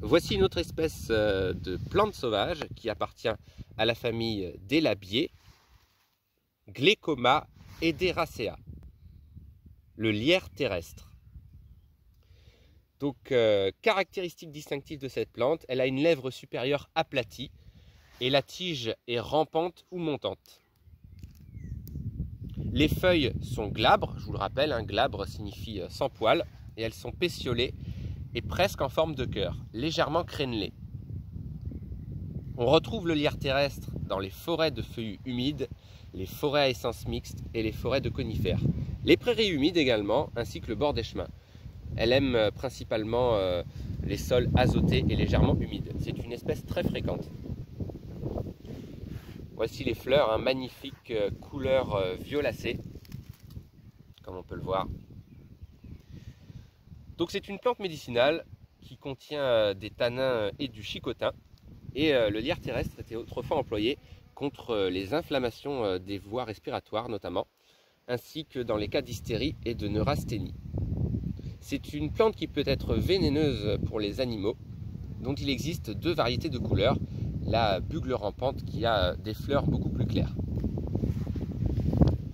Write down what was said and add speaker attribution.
Speaker 1: Voici une autre espèce de plante sauvage qui appartient à la famille des labiers, GlechomaEderacea, le lierre terrestre. Donc, caractéristique distinctive de cette plante, elle a une lèvre supérieure aplatie et la tige est rampante ou montante. Les feuilles sont glabres, je vous le rappelle, glabre signifie sans poils, et elles sont pétiolées et presque en forme de cœur, légèrement crénelées. On retrouve le lierre terrestre dans les forêts de feuillus humides, les forêts à essence mixte et les forêts de conifères. Les prairies humides également, ainsi que le bord des chemins. Elle aime principalement les sols azotés et légèrement humides. C'est une espèce très fréquente. Voici les fleurs, magnifique couleur violacée, comme on peut le voir. Donc c'est une plante médicinale qui contient des tanins et du chicotin. Et le lierre terrestre était autrefois employé contre les inflammations des voies respiratoires notamment, ainsi que dans les cas d'hystérie et de neurasthénie. C'est une plante qui peut être vénéneuse pour les animaux, dont il existe deux variétés de couleurs. La bugle rampante qui a des fleurs beaucoup plus claires.